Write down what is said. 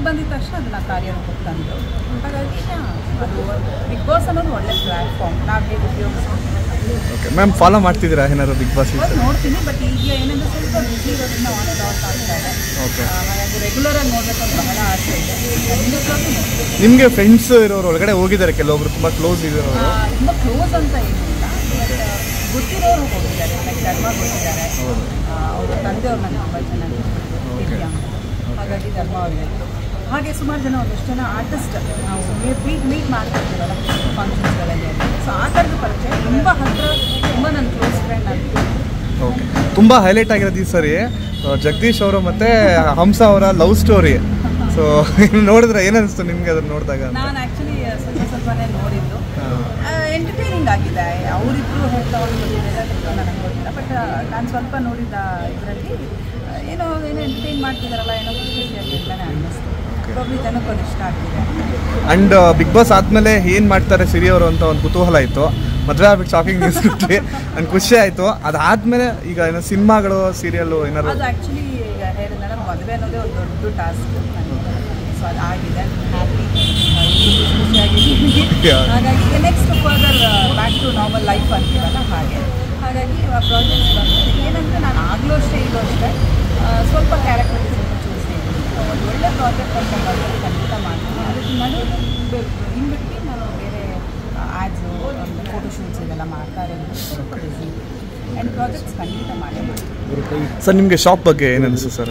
ಬಂದಿದ ತಕ್ಷಣ ಅದನ್ನು ಕಾರ್ಯರೂಪಕ್ಕೆ ತಂದರು. ಹಾಗಾಗಿ ಅದು ಬಿಗ್ ಬಾಸ್ ಅನ್ನೋದು ಒಳ್ಳೆ ಪ್ಲ್ಯಾಟ್ಫಾರ್ಮ್, ನಾವು ಹೇಗೆ ಉಪಯೋಗಿಸ್ತೀವಿ. ಓಕೆ ಮ್ಯಾಮ್, ಫಾಲೋ ಮಾಡ್ತಿದ್ದೀರಾ ಏನಾದ್ರು ಬಿಗ್ ಬಾಸ್? ನೋಡ್ತೀನಿ, ಬಟ್ ಈಗ ಏನಂದ್ರೆ ಸ್ವಲ್ಪ ಬಿಸಿ ಇರೋದ್ರಿಂದ ಆನ್ ಆ್ಯಂಡ್ ಆಫ್ ಆಗ್ತಾ ಇದೆ. ಓಕೆ. ಹಾಗಾಗಿ ರೆಗ್ಯುಲರಾಗಿ ನೋಡಬೇಕು ಅಂತ ಬಹಳ ಆಸೆ ಇದೆ. ನಿಮಗೆ ಫ್ರೆಂಡ್ಸ್ ಇರೋರು ಒಳಗಡೆ ಹೋಗಿದ್ದಾರೆ, ಕೆಲವೊಬ್ರು ತುಂಬ ಕ್ಲೋಸ್ ಇರೋರು? ತುಂಬ ಕ್ಲೋಸ್ ಅಂತ ಏನಿಲ್ಲ, ಗೊತ್ತಿರೋರು ಹೋಗಿದ್ದಾರೆ. ಲೈಕ್ ಧರ್ಮ ಗೊತ್ತಿದ್ದಾರೆ, ಅವ್ರ ತಂದೆಯವ್ರು ನನಗೆ ತುಂಬ ಚೆನ್ನಾಗಿ ದಿವ್ಯಾ, ಹಾಗಾಗಿ ಧರ್ಮ ಅವರಿಗೆ. ಹಾಗೆ ಸುಮಾರು ಜನ, ಒಂದಷ್ಟು ಜನ ಆರ್ಟಿಸ್ಟ್ ನಾವು ಮೀಟ್ ಮಾಡ್ತಿರ್ತೀವಲ್ಲ ಫಂಕ್ಷನ್ಸ್ಗಳಲ್ಲಿ. ಸೊ ಆ ಥರದ ಪರಿಚಯ ತುಂಬ ಹತ್ತಿರ, ತುಂಬ ನನ್ನ ಕ್ಲೋಸ್ ಫ್ರೆಂಡ್ ಅಂತ. ಓಕೆ. ತುಂಬ ಹೈಲೈಟ್ ಆಗಿರೋದು ಈ ಸರಿ ಜಗದೀಶ್ ಅವರು ಮತ್ತು ಹಂಸ ಅವರ ಲವ್ ಸ್ಟೋರಿ. ಸೊ ನೋಡಿದ್ರೆ ಏನನ್ನಿಸ್ತು ನಿಮಗೆ ಅದನ್ನು ನೋಡಿದಾಗ? ನಾನು ಆ್ಯಕ್ಚುಲಿ ಸ್ವಲ್ಪನೇ ನೋಡಿದ್ದು, ಎಂಟರ್ಟೈನಿಂಗ್ ಆಗಿದೆ. ಅವರಿಬ್ಬರು ಹೇಳ್ತಾ ನನಗೆ ಗೊತ್ತಿಲ್ಲ, ಬಟ್ ನಾನು ಸ್ವಲ್ಪ ನೋಡಿದ್ದ ಇದರಲ್ಲಿ ಏನೋ ಎಂಟರ್ಟೈನ್ ಮಾಡ್ತಿದ್ದಾರಲ್ಲ, ಏನೋ ಖುಷಿಯಾಗಿರ್ತಾನೆ ಅನ್ನಿಸ್ತು. ಪ್ರಾಬ್ಲಿ ಜನಕ್ಕೊಂದು ಇಷ್ಟ ಆಗ್ತಿದೆ. ಆ್ಯಂಡ್ ಬಿಗ್ ಬಾಸ್ ಆದಮೇಲೆ ಏನು ಮಾಡ್ತಾರೆ ಸಿರಿ ಅವರು ಅಂತ ಒಂದು ಕುತೂಹಲ ಇತ್ತು. ಮದುವೆ ಆಗ್ಬಿಟ್ಟು ಶಾಕಿಂಗ್ ನ್ಯೂಸ್ ಬಿಟ್ಟು ನನಗೆ ಖುಷಿ ಆಯಿತು. ಅದಾದಮೇಲೆ ಈಗ ಏನೋ ಸಿನಿಮಾಗಳು, ಸೀರಿಯಲ್ಲು ಏನಾದ್ರು? ಅದು ಆ್ಯಕ್ಚುಲಿ ಈಗ ಹೇಳಿದ್ರೆ ಮದುವೆ ಅನ್ನೋದೇ ಒಂದು ದೊಡ್ಡ ಟಾಸ್ಕ್ ನನಗೆ. ಸೊ ಅದು ಆಗಿದೆ, ಹ್ಯಾಪಿ, ಖುಷಿಯಾಗಿದ್ದೀನಿ. ಹಾಗಾಗಿ ಈಗ next further back to normal life ಅಂತೀವಲ್ಲ ಹಾಗೆ. ಹಾಗಾಗಿ ಆ ಪ್ರಾಜೆಕ್ಟ್ಸ್ ಬಂದಿದೆ. ಏನಂದರೆ ನಾನು ಆಗಲೂ ಅಷ್ಟೇ ಇದು ಅಷ್ಟೇ ಸ್ವಲ್ಪ ಕ್ಯಾರೆಕ್ಟರ್ಸ್ ಚೂಸ್ ಮಾಡಿದ್ದೀನಿ. ಒಂದು ಒಳ್ಳೆ ಪ್ರಾಜೆಕ್ಟ್ ಅಂತ ಬಂದರೆ ಖಂಡಿತ ಮಾಡ್ತೀನಿ. ಅದಕ್ಕೆ ನಡುವೆ ಇನ್ಬಿಟ್ಟು ನಾನು ಬೇರೆ ಆ್ಯಡ್ಸು, ಫೋಟೋಶೂಟ್ಸ್ ಇದೆಲ್ಲ ಮಾಡ್ತಾ ಇರೋದು ಸ್ವಲ್ಪ ಬಿಸಿ. ಆ್ಯಂಡ್ ಪ್ರಾಜೆಕ್ಟ್ಸ್ ಖಂಡಿತ ಮಾಡಿ. ಸರ್, ನಿಮಗೆ ಶಾಪ್ ಬಗ್ಗೆ ಏನು ಅನಿಸ್ತು ಸರ್?